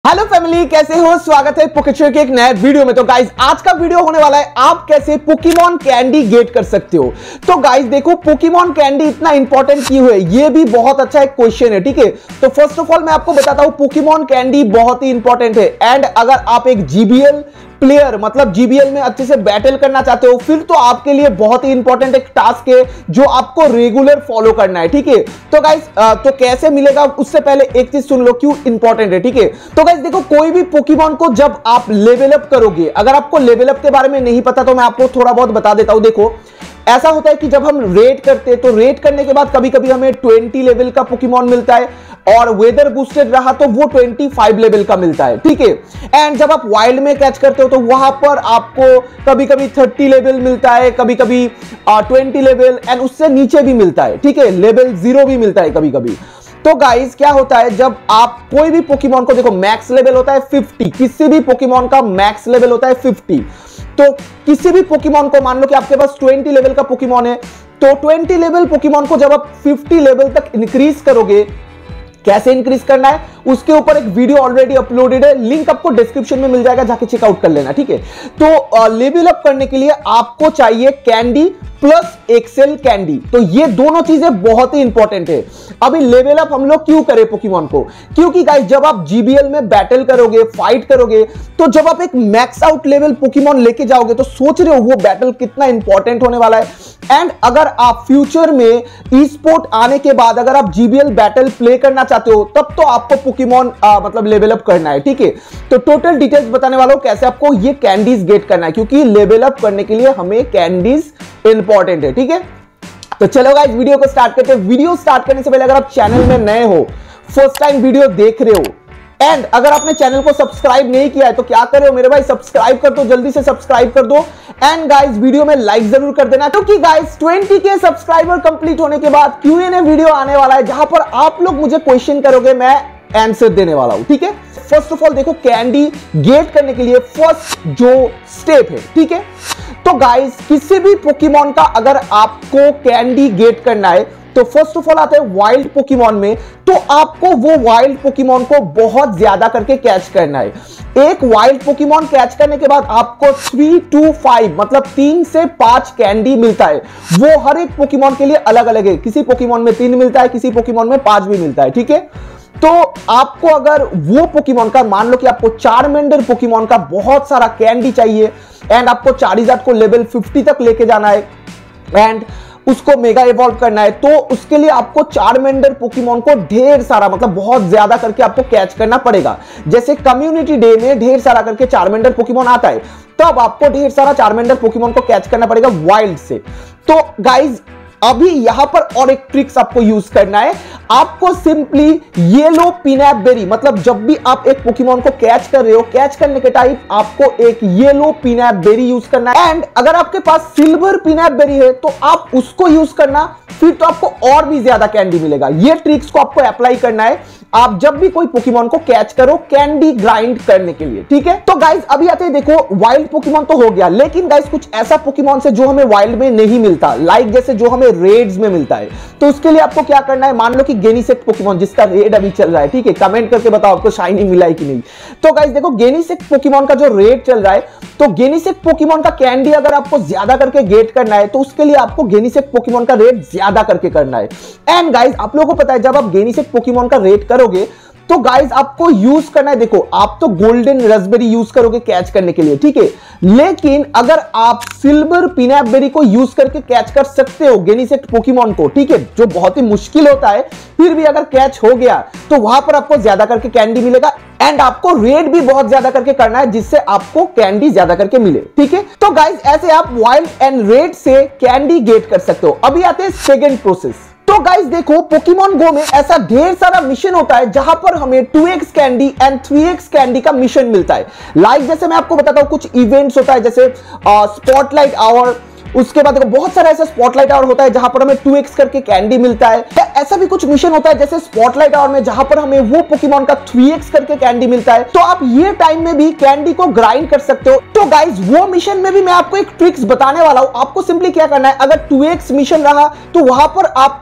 Hello family, कैसे हो? स्वागत है पोकेचर के एक नए वीडियो में। तो गाइस, आज का वीडियो होने वाला है आप कैसे पोकेमॉन कैंडी गेट कर सकते हो। तो गाइस देखो, पोकेमॉन कैंडी इतना इंपॉर्टेंट क्यों है, ये भी बहुत अच्छा एक क्वेश्चन है। ठीक है, तो फर्स्ट ऑफ ऑल मैं आपको बताता हूं, पोकेमॉन कैंडी बहुत ही इंपॉर्टेंट है। एंड अगर आप एक जीबीएल प्लेयर मतलब जीबीएल में अच्छे से बैटल करना चाहते हो, फिर तो आपके लिए बहुत ही इंपॉर्टेंट एक टास्क है जो आपको रेगुलर फॉलो करना है। ठीक है, तो गाइस तो कैसे मिलेगा उससे पहले एक चीज सुन लो क्यों इंपॉर्टेंट है। ठीक है, तो गाइस देखो, कोई भी पोकेमॉन को जब आप लेवल अप करोगे, अगर आपको लेवल अप के बारे में नहीं पता तो मैं आपको थोड़ा बहुत बता देता हूं। देखो, ऐसा होता है कि जब हम रेड करते हैं तो रेड करने के बाद कभी कभी हमें 20 लेवल का पोकेमॉन मिलता है, और वेदर बूस्टेड रहा तो वो 25 लेवल का मिलता है। ठीक है, एंड जब आप वाइल्ड में कैच करते हो तो वहां पर आपको कभी कभी 30 लेवल मिलता है, कभी कभी 20 लेवल, एंड उससे नीचे भी मिलता है। ठीक है, लेवल 0 भी मिलता है कभी कभी। तो गाइस क्या होता है, जब आप कोई भी पोकेमॉन को, देखो मैक्स लेवल होता है 50, किसी भी पोकेमॉन का मैक्स लेवल होता है 50। तो किसी भी पोकेमॉन को, मान लो कि आपके पास 20 लेवल का पोकेमॉन है, तो 20 लेवल पोकेमॉन को जब आप 50 लेवल तक इंक्रीज करोगे, कैसे इंक्रीज करना है उसके ऊपर एक वीडियो ऑलरेडी अपलोडेड है, लिंक आपको डिस्क्रिप्शन में मिल जाएगा, जाके चेकआउट कर लेना। ठीक है, तो लेवल अप करने के लिए आपको चाहिए कैंडी प्लस एक्सेल कैंडी। तो ये दोनों चीजें बहुत ही इंपॉर्टेंट है। अभी लेवल अप हम लोग क्यों करें पोकेमॉन को, क्योंकि गाइस जब आप जीबीएल में बैटल करोगे, फाइट करोगे, तो जब आप एक मैक्स आउट लेवल पोकेमॉन लेके जाओगे तो सोच रहे हो वो बैटल कितना इंपॉर्टेंट होने वाला है। एंड अगर आप फ्यूचर में ई स्पोर्ट आने के बाद अगर आप जीबीएल बैटल प्ले करना चाहते हो, तब तो आपको पोकेमॉन मतलब लेवल अप करना है। ठीक है, तो टोटल डिटेल्स बताने वाला हूं कैसे आपको ये कैंडीज गेट करना है, क्योंकि लेवल अप करने के लिए हमें कैंडीज इंपॉर्टेंट है। ठीक है, तो चलो गाइस वीडियो को स्टार्ट करते हैं। वीडियो स्टार्ट करने से पहले अगर आप चैनल में नए हो, फर्स्ट टाइम वीडियो देख रहे हो, एंड अगर आपने चैनल को सब्सक्राइब नहीं किया है तो क्या कर रहे हो मेरे भाई, सब्सक्राइब कर दो, जल्दी से सब्सक्राइब कर दो। एंड गाइस वीडियो में लाइक जरूर कर देना, क्योंकि गाइस 20 के सब्सक्राइबर कंप्लीट होने के बाद Q&A वीडियो आने वाला है, जहां पर आप लोग मुझे क्वेश्चन करोगे, मैं आंसर देने वाला हूं। ठीक है, फर्स्ट ऑफ ऑल देखो, कैंडी गेट करने के लिए फर्स्ट जो स्टेप है, ठीक है, तो गाइस किसी भी पोकेमॉन का अगर आपको कैंडी गेट करना है तो फर्स्ट ऑफ ऑल आता है वाइल्ड पोकेमॉन में, तो आपको वो वाइल्ड पोकेमॉन को बहुत ज्यादा करके कैच करना है। एक वाइल्ड पोकेमॉन कैच करने के बाद आपको 3 to 5 मतलब 3 से 5 कैंडी मिलता है। वो हर एक पोकेमॉन के लिए अलग अलग है, किसी पोकेमॉन में 3 मिलता है, किसी पोकेमॉन में 5 भी मिलता है। ठीक है, तो आपको अगर वो पोकेमॉन का, मान लो कि आपको चारमेंडर पोकेमॉन का बहुत सारा कैंडी चाहिए, एंड आपको चारिज़ार्ड को लेवल 50 तक लेके जाना है, एंड उसको मेगा इवॉल्व करना है, तो उसके लिए आपको चारमेंडर पोकेमॉन को ढेर सारा मतलब बहुत ज्यादा करके आपको कैच करना पड़ेगा। जैसे कम्युनिटी डे में ढेर सारा करके चारमेंडर पोकेमॉन आता है, तब आपको ढेर सारा चारमेंडर पोकेमॉन को कैच करना पड़ेगा वाइल्ड से। तो गाइज अभी यहां पर और एक ट्रिक्स आपको यूज करना है। आपको सिंपली येलो पिनैप बेरी, मतलब जब भी आप एक पोकेमॉन को कैच कर रहे हो, कैच करने के टाइम आपको एक येलो पिनैप बेरी यूज करना है। एंड अगर आपके पास सिल्वर पिनैप बेरी है तो आप उसको यूज करना, फिर तो आपको और भी ज्यादा कैंडी मिलेगा। ये ट्रिक्स को आपको अप्लाई करना है आप जब भी कोई पोकेमॉन को कैच करो कैंडी ग्राइंड करने के लिए। ठीक है, तो गाइस अभी आते हैं, देखो वाइल्ड पोकेमॉन तो हो गया, लेकिन गाइस कुछ ऐसा पोकेमॉन से जो हमें वाइल्ड में नहीं मिलता, लाइक जैसे जो हमें रेड्स में मिलता है, तो उसके लिए आपको क्या करना है, मान लो कि गेनीसेक्ट पोकेमॉन जिसका रेड अभी चल रहा है, ठीक है, कमेंट करके बताओ आपको शाइनी मिला है कि नहीं। तो गाइस देखो, गेनीसेक्ट पोकेमॉन का जो रेड चल रहा है, तो गेनीसेक्ट पोकेमॉन का कैंडी अगर आपको ज्यादा करके गेट करना है तो उसके लिए आपको गेनीसेक्ट पोकेमॉन का रेड ज्यादा करके करना है। एंड गाइस आप लोगों को पता है, जब आप गेनीसेक्ट पोकेमॉन का रेड करोगे तो गाइस आपको यूज करना है, देखो आप तो गोल्डन रसबेरी यूज करोगे कैच करने के लिए, ठीक है, लेकिन अगर आप सिल्वर पिनैप बेरी को यूज करके कैच कर सकते हो गेनीसेक्ट पोकेमॉन को, ठीक है, जो बहुत ही मुश्किल होता है, फिर भी अगर कैच हो गया तो वहां पर आपको ज्यादा करके कैंडी मिलेगा, एंड आपको रेड भी बहुत ज्यादा करके करना है जिससे आपको कैंडी ज्यादा करके मिले। ठीक है, तो गाइस ऐसे आप वाइल्ड एंड रेड से कैंडी गेट कर सकते हो। अभी आते हैं सेकेंड प्रोसेस। तो गाइस देखो, पोकेमॉन गो में ऐसा ढेर सारा मिशन होता है जहां पर हमें 2x candy and 3x candy का मिशन मिलता है। लाइक जैसे मैं आपको बताता हूं, कुछ इवेंट्स होता है जैसे स्पॉटलाइट आवर, उसके बाद देखो बहुत सारा ऐसा स्पॉटलाइट आवर होता है जहां पर हमें 2x करके कैंडी मिलता है। ऐसा भी कुछ मिशन होता है जैसे स्पॉटलाइट आवर में, जहां पर हमें वो पोकेमॉन का 3x करके कैंडी मिलता है। तो आप ये टाइम में भी कैंडी को ग्राइंड कर सकते हो। तो गाइस वो मिशन में भी मैं आपको एक ट्रिक्स बताने वाला हूं। आपको सिंपली क्या करना है, अगर 2x मिशन रहा तो वहां पर आपको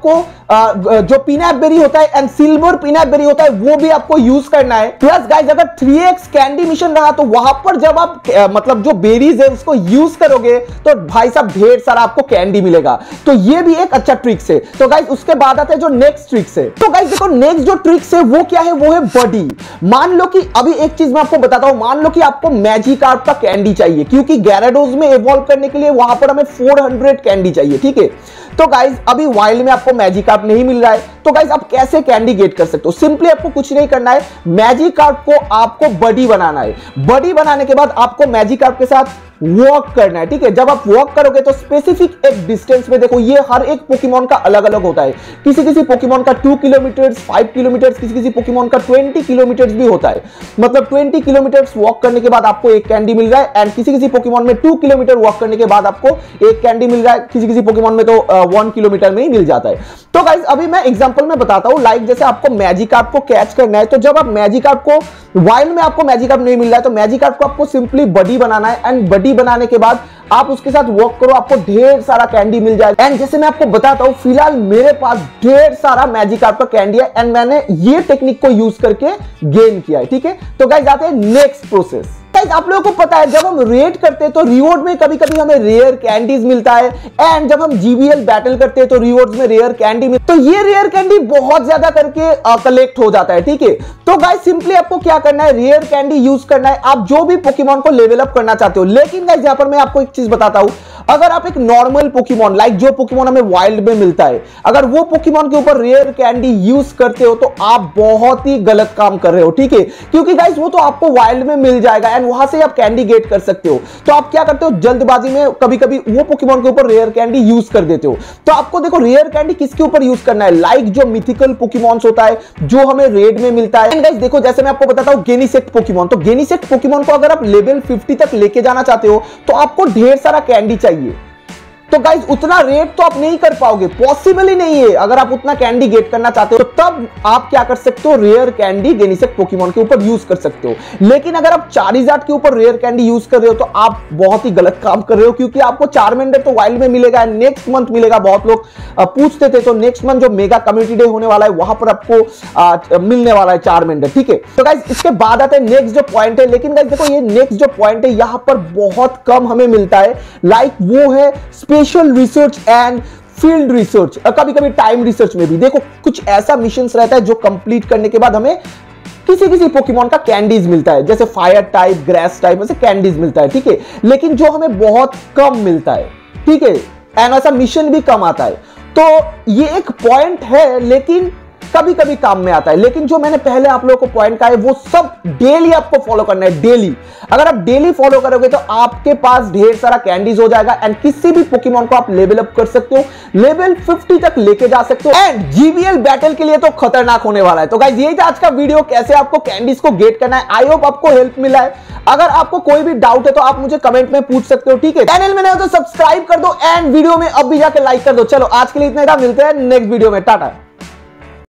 जो पीनट बेरी होता है एंड सिल्वर पीनट बेरी होता है वो भी आपको यूज करना है। प्लस गाइस अगर 3x कैंडी मिशन रहा तो वहां पर जब आप मतलब जो बेरीज है उसको यूज करोगे तो भाई साहब ढेर सारा आपको कैंडी मिलेगा। तो ये भी एक अच्छा ट्रिक्स है। तो गाइस उसके बाद आते हैं जो नेक्स्ट ट्रिक्स है। तो गाइस देखो नेक्स्ट जो ट्रिक्स है वो क्या है, वो है बॉडी। मान लो कि अभी एक चीज मैं आपको बताता हूं, मान लो कि आपको मैजिकार्प का कैंडी चाहिए क्योंकि gyarados में इवॉल्व करने के लिए वहां पर हमें 400 कैंडी चाहिए, ठीक है। तो गाइस अभी वाइल्ड में आपको मैजिकार्प नहीं मिल रहा है, तो गाइस आप कैसे कैंडी गेट कर सकते हो? सिंपली आपको कुछ नहीं करना है, मैजिकार्प को आपको बॉडी बनाना है। बॉडी बनाने के बाद आपको मैजिकार्प के साथ वॉक करना है, ठीक है। जब आप वॉक करोगे तो स्पेसिफिक एक डिस्टेंस में, देखो ये हर एक पोकेमॉन का अलग अलग होता है। किसी किसी पोकेमॉन का 2 किलोमीटर 5 किलोमीटर, किसी किसी पोकेमॉन का 20 किलोमीटर भी होता है। मतलब 20 किलोमीटर वॉक करने के बाद आपको एक कैंडी मिल रहा है एंड किसी किसी पोकेमॉन में 2 किलोमीटर वॉक करने के बाद आपको एक कैंडी मिल रहा है, किसी किसी पोकेमॉन में तो 1 किलोमीटर में ही मिल जाता है। तो गाइस अभी मैं एग्जांपल में बताता हूं, लाइक जैसे आपको मैजिकार्प को कैच करना है, तो जब आप मैजिकार्प को वाइल्ड में आपको मैजिकार्प नहीं मिल रहा है तो मैजिकार्प को आपको सिंपली बॉडी बनाना है एंड बॉडी बनाने के बाद आप उसके साथ वॉक करो, आपको ढेर सारा कैंडी मिल जाएगा। एंड जैसे मैं आपको बताता हूं, फिलहाल मेरे पास ढेर सारा मैजिकार्प का कैंडी है एंड मैंने ये टेक्निक को यूज करके गेन किया है, ठीक है। तो गाइस आते हैं नेक्स्ट प्रोसेस। गाइस आप लोगों को पता है जब हम रेड करते हैं तो रिवॉर्ड में कभी कभी हमें रेयर कैंडीज मिलता है एंड जब हम जीबीएल बैटल करते हैं तो रिवॉर्ड्स में रेयर कैंडी मिलता है। तो ये रेयर कैंडी बहुत ज्यादा करके कलेक्ट हो जाता है, ठीक है। तो गाइस सिंपली आपको क्या करना है, रेयर कैंडी यूज करना है आप जो भी पोकेमॉन को लेवल अप करना चाहते हो। लेकिन गाइस यहां पर मैं आपको एक चीज बताता हूं, अगर आप एक नॉर्मल पोकेमॉन लाइक जो पोकेमॉन हमें वाइल्ड में मिलता है, अगर वो पोकेमॉन के ऊपर रेयर कैंडी यूज करते हो तो आप बहुत ही गलत काम कर रहे हो, ठीक है। क्योंकि गाइस वो तो आपको वाइल्ड में मिल जाएगा एंड वहां से आप कैंडी गेट कर सकते हो। तो आप क्या करते हो, जल्दबाजी में कभी कभी वो पोकेमॉन के ऊपर रेयर कैंडी यूज कर देते हो। तो आपको देखो रेयर कैंडी किसके ऊपर यूज करना है, लाइक जो मिथिकल पोकेमॉन्स होता है जो हमें रेड में मिलता है। एंड गाइस देखो जैसे मैं आपको बताता हूं गेनिसेक्ट पोकेमॉन, तो गेनिसेक्ट पोकेमॉन को अगर आप लेवल 50 तक लेके जाना चाहते हो तो आपको ढेर सारा कैंडी चाहिए। तो गाइस उतना रेट तो आप नहीं कर पाओगे, पॉसिबल ही नहीं है। अगर आप उतना कैंडी गेट करना चाहते हो तो तब आप क्या कर सकते हो, रेयर कैंडी गेनिसेक्ट पोकेमॉन के ऊपर यूज कर सकते हो। लेकिन अगर आप चारिज़ार्ड के ऊपर रेयर कैंडी यूज कर रहे हो तो आप बहुत ही गलत काम कर रहे हो, क्योंकि आपको चार्मेंडर तो वाइल्ड में मिलेगा, नेक्स्ट मंथ मिलेगा। बहुत लोग पूछते थे, तो नेक्स्ट मंथ जो मेगा कम्युनिटी डे होने वाला है वहां पर आपको मिलने वाला है चार्मेंडर, ठीक है। तो गाइस इसके बाद आता है नेक्स्ट जो पॉइंट है। लेकिन गाइस देखो ये नेक्स्ट जो पॉइंट है यहां पर बहुत कम हमें मिलता है, लाइक वो है special research and field research. कभी कभी टाइम रिसर्च में भी देखो कुछ ऐसा मिशंस रहता है जो कंप्लीट करने के बाद हमें किसी किसी पोकेमॉन का कैंडीज मिलता है, जैसे फायर टाइप, ग्रास टाइप, ऐसे कैंडीज मिलता है, ठीक है। लेकिन जो हमें बहुत कम मिलता है, ठीक है, एंड ऐसा मिशन भी कम आता है। तो ये एक पॉइंट है लेकिन कभी कभी काम में आता है। लेकिन जो मैंने पहले आप लोगों को पॉइंट कहा है वो सब डेली आपको फॉलो करना है, डेली। अगर आप डेली फॉलो करोगे तो आपके पास ढेर सारा कैंडीज हो जाएगा एंड किसी भी पोकेमॉन को आप लेवल अप कर सकते हो, लेवल 50 तक लेके जा सकते हो एंड जीबीएल बैटल के लिए तो खतरनाक होने वाला है। तो गाइस यही था आज का वीडियो, कैसे आपको कैंडीज को गेट करना है। आई होप आपको हेल्प मिला है। अगर आपको कोई भी डाउट है तो आप मुझे कमेंट में पूछ सकते हो, ठीक है। चैनल में नए हो तो सब्सक्राइब कर दो एंड वीडियो में अब भी जाकर लाइक कर दो। चलो आज के लिए इतना ही था, मिलते हैं नेक्स्ट वीडियो में, टाटा।